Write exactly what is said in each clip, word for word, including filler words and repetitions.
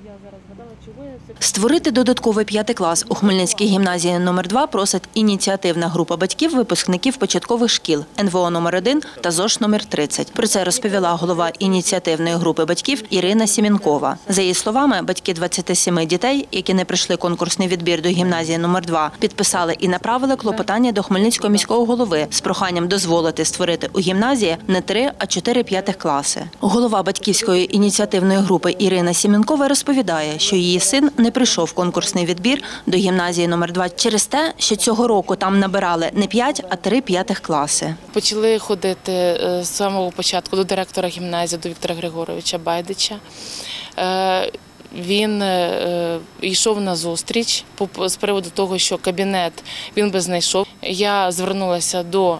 Створити додатковий п'ятий клас у Хмельницькій гімназії номер два просить ініціативна група батьків випускників початкових шкіл ен ве о номер один та зош номер тридцять. Про це розповіла голова ініціативної групи батьків Ірина Сімінкова. За її словами, батьки двадцяти семи дітей, які не пройшли конкурсний відбір до гімназії номер два, підписали і направили клопотання до Хмельницького міського голови з проханням дозволити створити у гімназії не три, а чотири п'ятих класи. Голова батьківської ініціативної групи Ірина Сімінкова розповідає, що її син не прийшов конкурсний відбір до гімназії номер два через те, що цього року там набирали не п'ять, а три п'ятих класи. Почали ходити з самого початку до директора гімназії, до Віктора Григоровича Байдича. Він йшов на зустріч з приводу того, що кабінет він би знайшов. Я звернулася до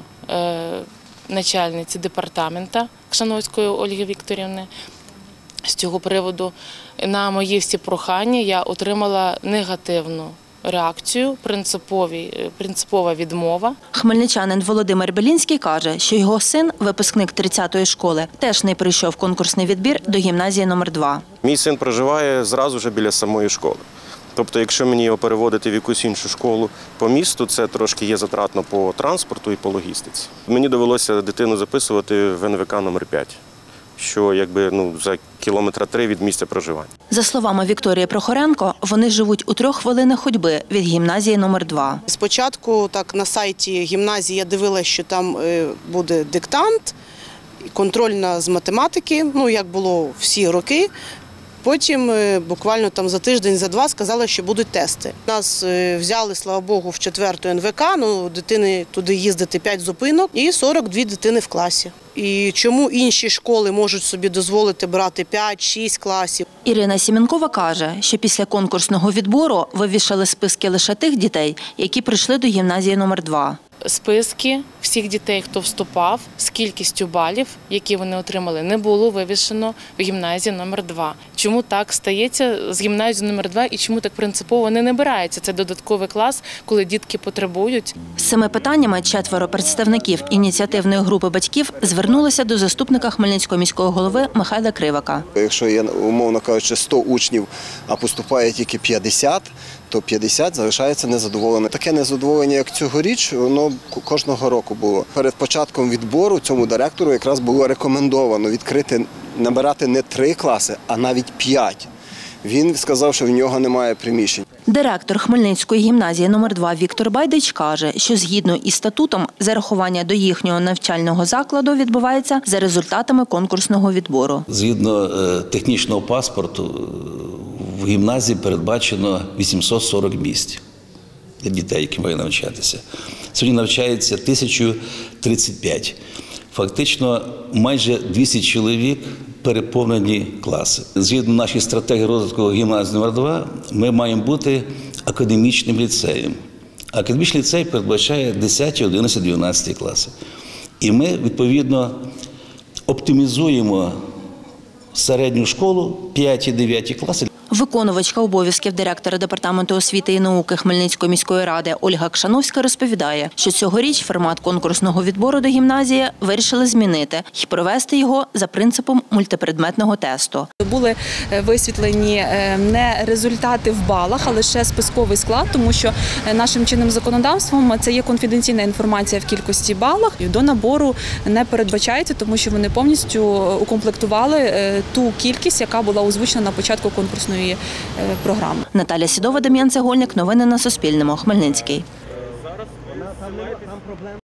начальниці департамента Кшановської Ольги Вікторівни. З цього приводу на мої всі прохання я отримала негативну реакцію, принципова відмова. Хмельничанин Володимир Белінський каже, що його син, випускник тридцятої школи, теж не прийшов конкурсний відбір до гімназії номер два. Мій син проживає зразу ж біля самої школи. Тобто, якщо мені його переводити в якусь іншу школу по місту, це трошки є затратно по транспорту і по логістиці. Мені довелося дитину записувати в ен ве ка номер п'ять. Що якби ну за кілометра три від місця проживання. За словами Вікторії Прохоренко, вони живуть у трьох хвилинах ходьби від гімназії номер два. Спочатку так на сайті гімназії я дивилася, що там буде диктант, контрольна з математики, ну як було всі роки. Потім буквально там за тиждень, за два сказали, що будуть тести. Нас взяли, слава Богу, в четверту ен ве ка, ну, дитини туди їздити п'ять зупинок і сорок дві дитини в класі. І чому інші школи можуть собі дозволити брати п'ять-шість класів? Ірина Сімінкова каже, що після конкурсного відбору вивішали списки лише тих дітей, які прийшли до гімназії номер два. Списки всіх дітей, хто вступав, з кількістю балів, які вони отримали, не було вивішено в гімназії номер два. Чому так стається з гімназією номер два і чому так принципово не набирається? Це додатковий клас, коли дітки потребують. З цими питаннями четверо представників ініціативної групи батьків звернулися до заступника Хмельницького міського голови Михайла Кривака. Якщо є, умовно кажучи, сто учнів, а поступає тільки п'ятдесят, то п'ятдесят залишається незадоволені. Таке незадоволення, як цьогоріч, воно кожного року було. Перед початком відбору цьому директору якраз було рекомендовано відкрити, набирати не три класи, а навіть п'ять. Він сказав, що в нього немає приміщень. Директор Хмельницької гімназії номер два Віктор Байдич каже, що згідно із статутом зарахування до їхнього навчального закладу відбувається за результатами конкурсного відбору. Згідно технічного паспорту в гімназії передбачено вісімсот сорок місць для дітей, які мають навчатися. Сьогодні навчається тисяча тридцять п'ять. Фактично майже двісті чоловік переповнені класи. Згідно нашої стратегії розвитку гімназії номер два, ми маємо бути академічним ліцеєм. Академічний ліцей передбачає десяті, одинадцяті, дванадцяті класи. І ми, відповідно, оптимізуємо середню школу, п'яті-дев'яті класи. Виконувачка обов'язків директора департаменту освіти і науки Хмельницької міської ради Ольга Кшановська розповідає, що цьогоріч формат конкурсного відбору до гімназії вирішили змінити і провести його за принципом мультипредметного тесту. Були висвітлені не результати в балах, а лише списковий склад, тому що нашим чинним законодавством це є конфіденційна інформація в кількості балах. До набору не передбачається, тому що вони повністю укомплектували ту кількість, яка була озвучена на початку конкурсної програми. Наталя Сідова, Дем'ян Цегольник. Новини на Суспільному. Хмельницький.